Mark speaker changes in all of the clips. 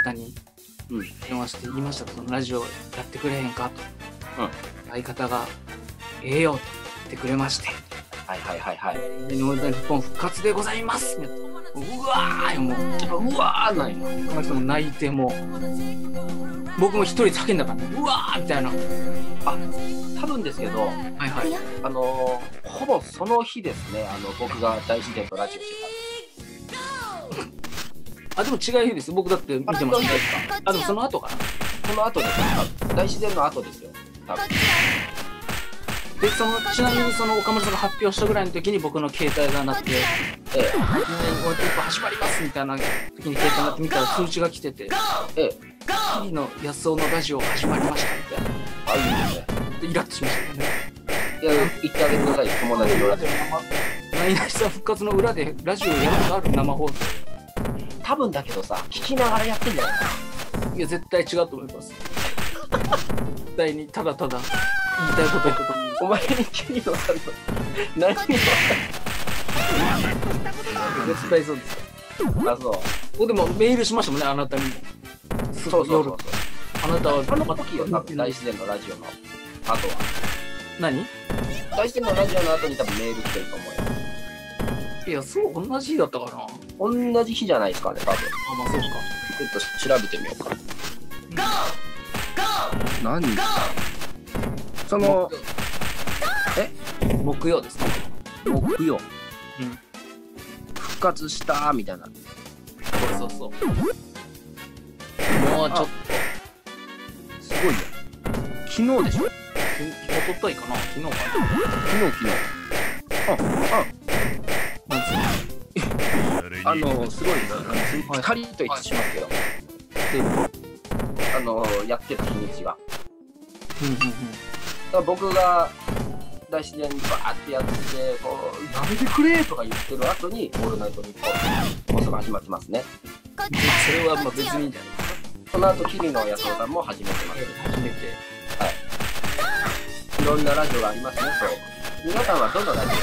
Speaker 1: 方に電話して言いましたと、そのラジオやってくれへんかと。相方がええよと言ってくれまして、
Speaker 2: はいはいはいはい。
Speaker 1: 日本復活でございますみたいな。うわーもう、うわーなんよ。この人も泣いても、僕も一人で叫んだからね、うわーみたいな。
Speaker 2: あ、多分ですけど、
Speaker 1: はいはい。
Speaker 2: ほぼその日ですね、僕が大自然とラジオして
Speaker 1: あ、でも違う日です。僕だって見てました。あ、でもその後かな。
Speaker 2: た。その後ですよ、多分大自然の後ですよ、多分。
Speaker 1: で、ちなみにその岡村さんが発表したぐらいの時に僕の携帯が鳴って、オリンピック始まりますみたいな時に携帯鳴って見たら通知が来てて、日々の安尾のラジオ始まりましたみたいな。
Speaker 2: あ、いいですね。
Speaker 1: でイラッとしましたよね。
Speaker 2: いや、言ってあげてください、友達のラジオ。
Speaker 1: ナイナイさん復活の裏でラジオやることある？生放送。
Speaker 2: 多分だけどさ、聞きながらやってんじゃないかな。
Speaker 1: いや、絶対違うと思います。絶対にただただ言いたいこと言ったと思う。
Speaker 2: お前にキリノさんの何を
Speaker 1: 絶対そうです。
Speaker 2: あ、そう。
Speaker 1: でもメールしましたもんね、あなたにも。
Speaker 2: そうそうそう。
Speaker 1: あなたは
Speaker 2: あの時よ、多分大自然のラジオの後は。
Speaker 1: 何？
Speaker 2: 大自然のラジオの後に多分メール来てると思うよ。
Speaker 1: いや、そう、同じ日だったかな。
Speaker 2: 同じ日じゃないですかね、多分。
Speaker 1: あ、まあそうか。
Speaker 2: ちょっと調べてみようか。何？その、
Speaker 1: 木曜ですね。
Speaker 2: 木曜。
Speaker 1: うん。
Speaker 2: 復活したみたいな。
Speaker 1: そうそう。もうちょっと。
Speaker 2: すごいよ。昨日でしょ？
Speaker 1: おとといかな？昨日かな？
Speaker 2: 昨日。
Speaker 1: なんつう
Speaker 2: すごいね。2人と言ってしまうけど。やってた日にちが。だから僕が大自然にバーってやってこう「やめてくれ!」とか言ってる後に「オールナイトニッポン」放送が始まってますね。
Speaker 1: それはまあ別にいいんじゃない。
Speaker 2: その後桐野安夫さんも始めてます。
Speaker 1: 初めて。
Speaker 2: はい。いろんなラジオがありますね。そう。皆さんはどのラジ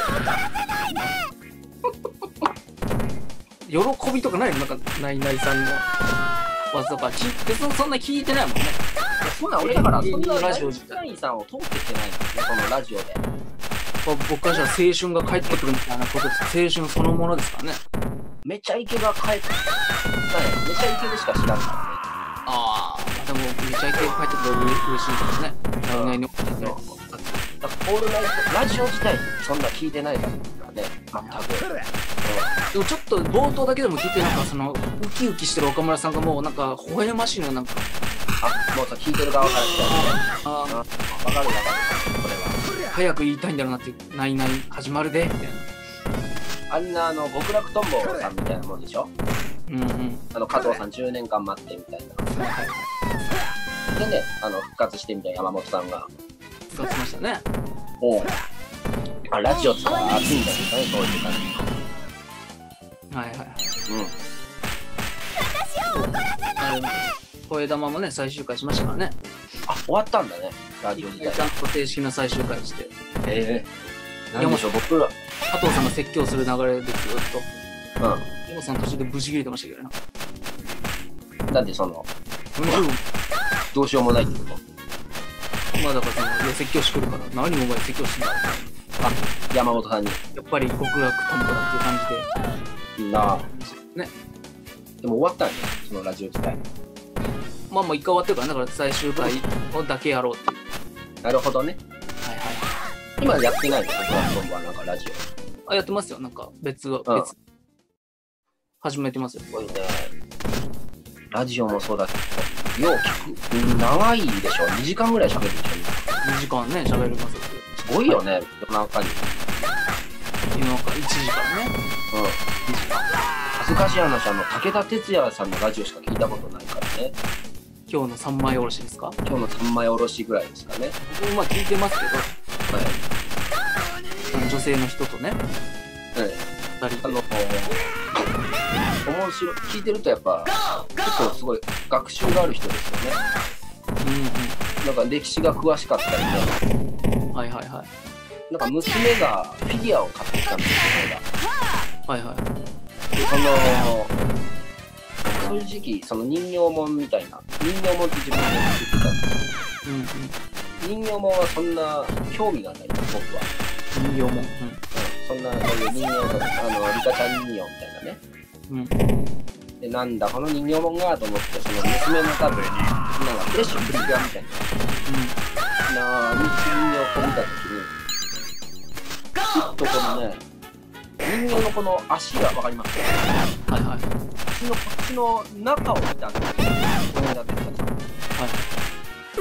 Speaker 1: オ喜びとかないの？なんかナイナイさんの技とか別にそんな聞いてないもんね。
Speaker 2: そうなん、俺だからそんな
Speaker 1: ラジオ
Speaker 2: ナイナイさんを通ってきてないんですね、このラジオで。
Speaker 1: 僕からしたら青春が帰ってくるみたいなことです。青春そのものですからね。
Speaker 2: めちゃイケが帰ってきた。めちゃイケでしか知らんからね。
Speaker 1: ああ、でもめちゃイケが帰ってくる嬉しいですね。ナイナイの。
Speaker 2: だからオールナイトラジオ自体そんな聞いてないからね、全く。
Speaker 1: でもちょっと冒頭だけでも聞いて、なんかそのウキウキしてる岡村さんがもうなんか微笑ましいのなんか。
Speaker 2: もうさ、聞いてる側からしたらね。わかるわかる、これは。
Speaker 1: 早く言いたいんだろうなって、ナイナイ始まるでみたいな。
Speaker 2: あんな極楽とんぼさんみたいなもんでしょ。
Speaker 1: うんうん。
Speaker 2: 加藤さん10年間待ってみたいな。
Speaker 1: はいはい。
Speaker 2: でね、復活してみたいな山本さんが。
Speaker 1: 復活しましたね。
Speaker 2: ラジオって熱いんだよね、そういう感
Speaker 1: じ。はいはい。声玉もね、最終回しましたからね。
Speaker 2: あ、終わったんだね、ラジオ自体。
Speaker 1: ちゃんと正式な最終回して。
Speaker 2: なんでしょう、僕ら。
Speaker 1: 加藤さんが説教する流れでずっと。山本さん途中で無事切れてましたけどな。
Speaker 2: なんでどうしようもないってこと？
Speaker 1: まあだから説教してくるから、何もお前説教してんだ。
Speaker 2: 山本さんに。
Speaker 1: やっぱり極楽とんぼだっていう感じで。ね。
Speaker 2: でも終わったんやね、そのラジオ自体。
Speaker 1: まあもう一回終わってるから、だから最終回をだけやろうっていう。
Speaker 2: なるほどね。
Speaker 1: はいはい。
Speaker 2: 今やってないの？極楽とんぼはなんかラジ
Speaker 1: オ。やってますよ。なんか別。始めてますよ。
Speaker 2: すごいね。ラジオもそうだけど、よう聞く。長いでしょ。2時間ぐらい喋るでしょ。
Speaker 1: 2時間ね、喋りますよ。
Speaker 2: すごいよね、夜中に。
Speaker 1: 夜中1時からね。
Speaker 2: 2時間。恥ずかしい話、武田鉄矢さんのラジオしか聞いたことないからね。
Speaker 1: 今日の三枚おろしですか？
Speaker 2: 今日の三枚おろしぐらいですかね。
Speaker 1: 僕もまあ聞いてますけど、女性の人とね、2人で。
Speaker 2: 面白い。聞いてるとやっぱ、結構すごい学習がある人ですよね。なんか歴史が詳しかったりね。
Speaker 1: はいはいはい。
Speaker 2: なんか娘がフィギュアを買ってきたんですよ、
Speaker 1: はいはい。
Speaker 2: で、 正直その人形もんみたいな、人形もんって自分で言ってたんですけど、人形もんはそんな興味がない僕は。
Speaker 1: 人形もん、
Speaker 2: そんなそういう人形のリカちゃん人形みたいなね。でなんだこの人形もんがと思って、その娘の多分なんかフレッシュプリキュアみたいな人形を見た時に、ふっとこのね、人形のこの足が分かりますよね。
Speaker 1: はいはい。
Speaker 2: 足のこっちの中を見たんですよ。これだけです。はい。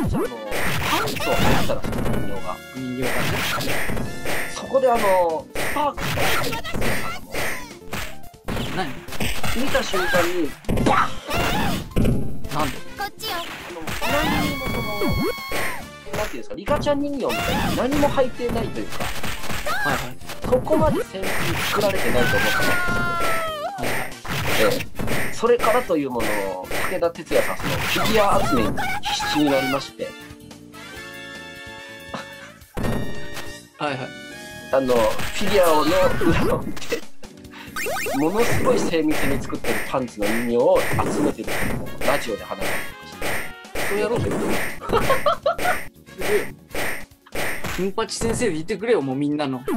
Speaker 2: じゃあパンツを履いたらその人形が。
Speaker 1: 人形がね。
Speaker 2: そこでスパークしたら入ってきてもう。
Speaker 1: 何？
Speaker 2: 見た瞬間にバ
Speaker 1: ッ！なんで？
Speaker 2: こっちよ。何にもなんていうんですか、リカちゃん人形みたいに何も履いてないというか。
Speaker 1: はいはい。
Speaker 2: そこまで戦術作られてないと思ったんですよ。はいはい。それからというものを武田鉄矢さんそのフィギュア集めに必死になりまして。
Speaker 1: はいはい。
Speaker 2: フィギュアの裏を見て、ものすごい精密に作ってるパンツの人形を集めてるのをラジオで話してました。そうやろうと言ってる。
Speaker 1: 金八先生で言ってくれよ、もうみんなの。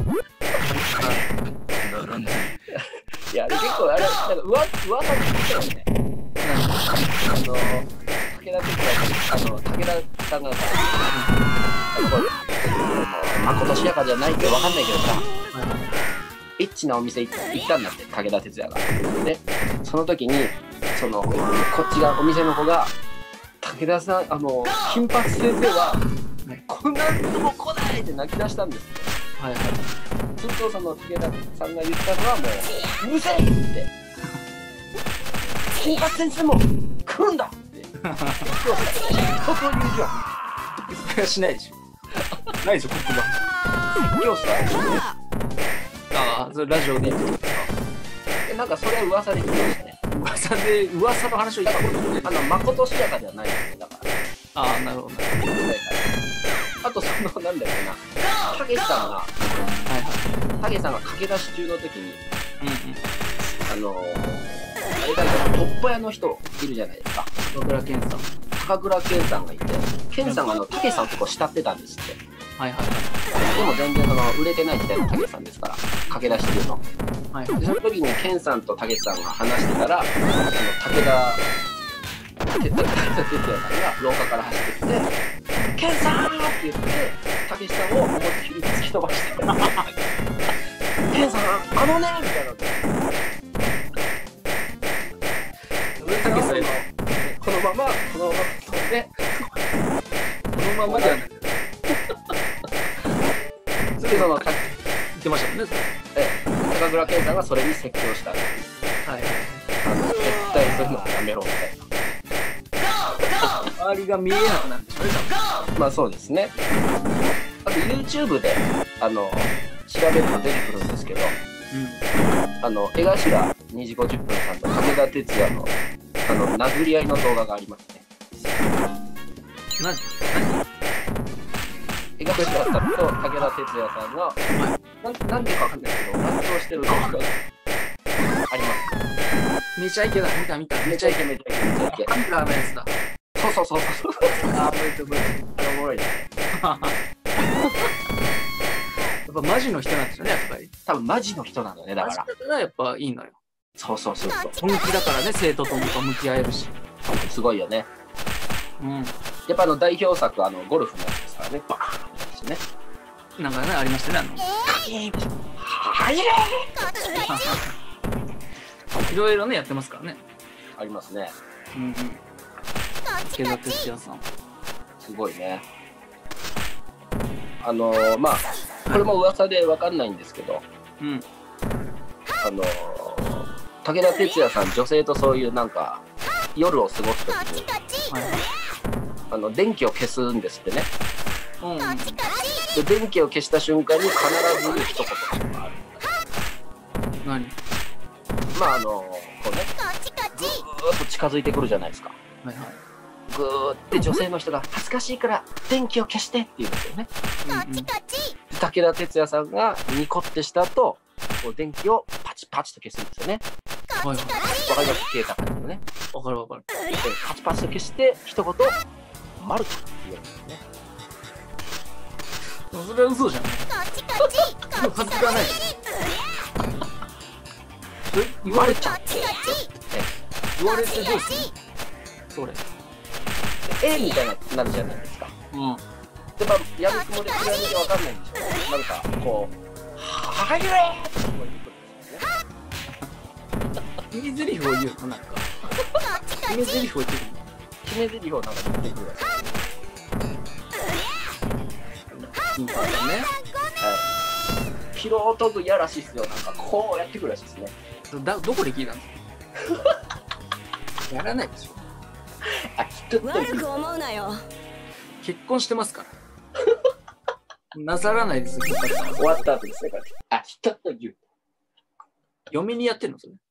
Speaker 2: いや、あれ結構、なんか噂に聞いたよね。武田鉄矢さん、武田さんがさ、まことしやかじゃないけど、わかんないけどさ、エッチなお店行ったんだって、武田鉄矢が。で、その時に、こっちが、お店の子が、武田さん、金八先生は、こんなとこ来ないって泣き出したんですよ。はいはい。ずっとその武田さんが言ったのはもう、うるせえって。金八先生も来るんだって。そういうじゃん。
Speaker 1: それはしないでしょ。ないでしょ、ここが。
Speaker 2: 今日さ、
Speaker 1: ああ、それラジオで言って
Speaker 2: た。なんかそれは噂で聞きましたね。
Speaker 1: 噂の話を言ったことない。
Speaker 2: まことしやかではないですね、だから。
Speaker 1: ああ、なるほど。
Speaker 2: あとなんだろうな、たけしさんが、たけしさんが駆け出し中の時に、あれだけど、トップ屋の人いるじゃないですか。
Speaker 1: 高倉健さん。
Speaker 2: 高倉健さんがいて、健さんがたけしさんのとこ慕ってたんですって。
Speaker 1: はいはい。
Speaker 2: でも全然売れてない時代のたけしさんですから、駆け出し中の。はい。で、その時に健さんとたけしさんが話してたら、武田鉄矢さんが廊下から走ってきて、ケンさんって言って、たけしさんを思いっきり突き飛ばして、ケンさん、みたいな。たけしさんこのまま飛んで、このままじゃない。それで言ってましたもんね。高倉健さんがそれに説教した。はい。絶対そういうのはやめろみたいな。
Speaker 1: 周りが見えなくなってしまう。
Speaker 2: まあそうですね。あと YouTube で調べると出てくるんですけど、江頭2時50分さんと武田鉄矢の殴り合いの動画がありますね。
Speaker 1: 何？
Speaker 2: 江頭さんと武田鉄矢さんが、なんでかわかんないけど、乱闘してる動画があります。
Speaker 1: めちゃイケだ。見た。
Speaker 2: めちゃイケ。
Speaker 1: アンダーのやつだ。
Speaker 2: そう。
Speaker 1: あ、
Speaker 2: おもろいね。
Speaker 1: やっぱマジの人なんですよね、やっぱり。
Speaker 2: 多分マジの人なのね、だから。
Speaker 1: マジだからやっぱいいのよ。
Speaker 2: そう。
Speaker 1: 本気だからね、生徒とも向き合えるし。
Speaker 2: すごいよね。やっぱ代表作ゴルフのやつですからね。バーンですね。
Speaker 1: なんかね、ありましたね、
Speaker 2: 入れ
Speaker 1: いろいろね、やってますからね。
Speaker 2: ありますね。
Speaker 1: 武田鉄矢さん。
Speaker 2: すごいね。まあ、これも噂でわかんないんですけど、武田鉄矢さん、女性とそういうなんか、夜を過ごすときに、電気を消すんですってね。で、電気を消した瞬間に必ず言う一言がある。
Speaker 1: 何？
Speaker 2: まあこうね、ぐーっと近づいてくるじゃないですか。ぐーって女性の人が恥ずかしいから電気を消してって言うんですよね。武田鉄矢さんがニコってした後、こう電気をパチパチと消すんですよね。わかります？消えた感じのね。
Speaker 1: わかるわかる。
Speaker 2: 勝ちパスを消して一言マルタって言うんですね。
Speaker 1: でもそれは嘘じゃん。でもはずがない。言われちゃう。言われてどうする？それ。
Speaker 2: みたいになるじゃないですか。
Speaker 1: うん。
Speaker 2: で、まあ、やるつもりは暗闇でわかんないんでしょう。なんか、こう、はじめーって聞こえてくるんですよね。
Speaker 1: 決め台詞を言うのなんか。決め台詞を言ってくる。
Speaker 2: 決め台詞をなんか言ってくるらしいですね。
Speaker 1: インパーだね。
Speaker 2: はい。ピロート部やらしいっすよ。なんか、こうやってくるらしいですね。
Speaker 1: どこで聞いたんですか？やらないでしょ。
Speaker 2: あ、きっと
Speaker 3: 悪く思うなよ。
Speaker 1: 結婚してますから。なさらないですよ。
Speaker 2: 終わった後ですね、これ。あ、きっと言う。
Speaker 1: 嫁にやってんのそれ。